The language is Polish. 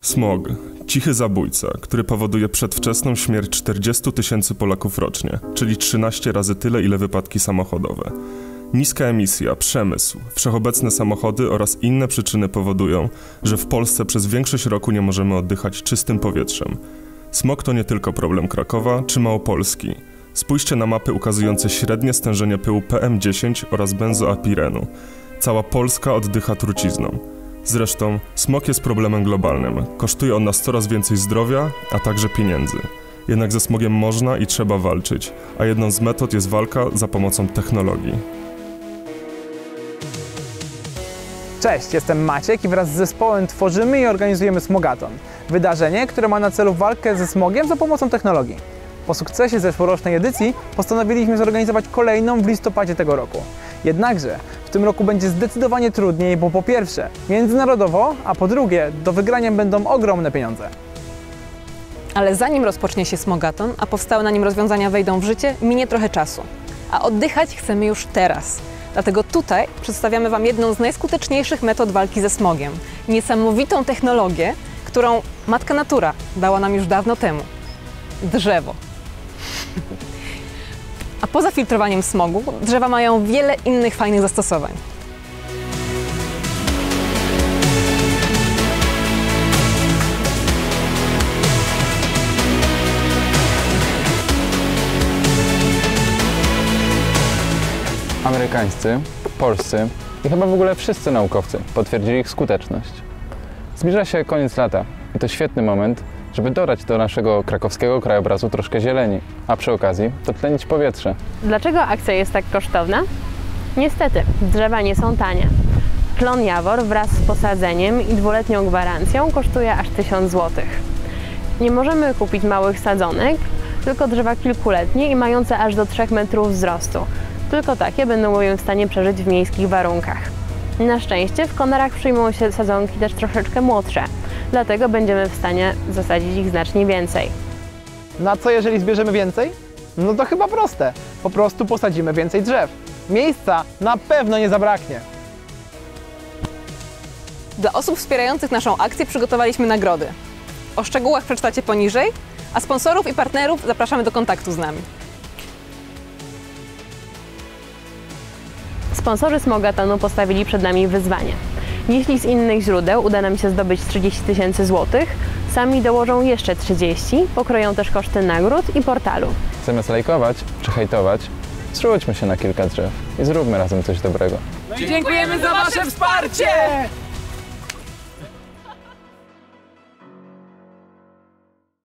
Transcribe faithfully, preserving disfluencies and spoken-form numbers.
Smog. Cichy zabójca, który powoduje przedwczesną śmierć czterdziestu tysięcy Polaków rocznie, czyli trzynaście razy tyle, ile wypadki samochodowe. Niska emisja, przemysł, wszechobecne samochody oraz inne przyczyny powodują, że w Polsce przez większość roku nie możemy oddychać czystym powietrzem. Smog to nie tylko problem Krakowa czy Małopolski. Spójrzcie na mapy ukazujące średnie stężenie pyłu P M dziesięć oraz benzoapirenu. Cała Polska oddycha trucizną. Zresztą smog jest problemem globalnym. Kosztuje on nas coraz więcej zdrowia, a także pieniędzy. Jednak ze smogiem można i trzeba walczyć, a jedną z metod jest walka za pomocą technologii. Cześć, jestem Maciek i wraz z zespołem tworzymy i organizujemy Smogaton. Wydarzenie, które ma na celu walkę ze smogiem za pomocą technologii. Po sukcesie zeszłorocznej edycji postanowiliśmy zorganizować kolejną w listopadzie tego roku. Jednakże w tym roku będzie zdecydowanie trudniej, bo po pierwsze międzynarodowo, a po drugie do wygrania będą ogromne pieniądze. Ale zanim rozpocznie się Smogaton, a powstałe na nim rozwiązania wejdą w życie, minie trochę czasu. A oddychać chcemy już teraz. Dlatego tutaj przedstawiamy Wam jedną z najskuteczniejszych metod walki ze smogiem. Niesamowitą technologię, którą Matka Natura dała nam już dawno temu. Drzewo. A poza filtrowaniem smogu, drzewa mają wiele innych fajnych zastosowań. Amerykańscy, polscy i chyba w ogóle wszyscy naukowcy potwierdzili ich skuteczność. Zbliża się koniec lata i to świetny moment, żeby dodać do naszego krakowskiego krajobrazu troszkę zieleni, a przy okazji dotlenić powietrze. Dlaczego akcja jest tak kosztowna? Niestety, drzewa nie są tanie. Klon Jawor wraz z posadzeniem i dwuletnią gwarancją kosztuje aż tysiąc złotych. Nie możemy kupić małych sadzonek, tylko drzewa kilkuletnie i mające aż do trzech metrów wzrostu. Tylko takie będą bowiem w stanie przeżyć w miejskich warunkach. Na szczęście w Konarach przyjmują się sadzonki też troszeczkę młodsze, dlatego będziemy w stanie zasadzić ich znacznie więcej. Na co jeżeli zbierzemy więcej? No to chyba proste. Po prostu posadzimy więcej drzew. Miejsca na pewno nie zabraknie. Dla osób wspierających naszą akcję przygotowaliśmy nagrody. O szczegółach przeczytacie poniżej, a sponsorów i partnerów zapraszamy do kontaktu z nami. Sponsorzy Smogatonu postawili przed nami wyzwanie. Jeśli z innych źródeł uda nam się zdobyć trzydzieści tysięcy złotych, sami dołożą jeszcze trzydzieści, pokroją też koszty nagród i portalu. Zamiast lajkować czy hejtować, zrzućmy się na kilka drzew i zróbmy razem coś dobrego. No i dziękujemy za Wasze wsparcie!